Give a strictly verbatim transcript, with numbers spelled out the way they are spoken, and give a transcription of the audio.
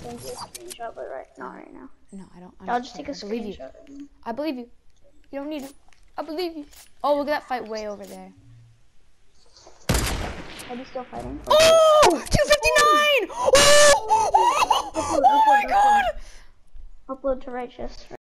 send you a screenshot, but right, not right now. No, I don't. I'll just take a I believe you. screenshot. I believe you. You don't need it. I believe you. Oh, look at that fight way over there. Are you still fighting? Oh, two fifty-nine! Oh, oh, oh, oh my God! Upload to Righteous.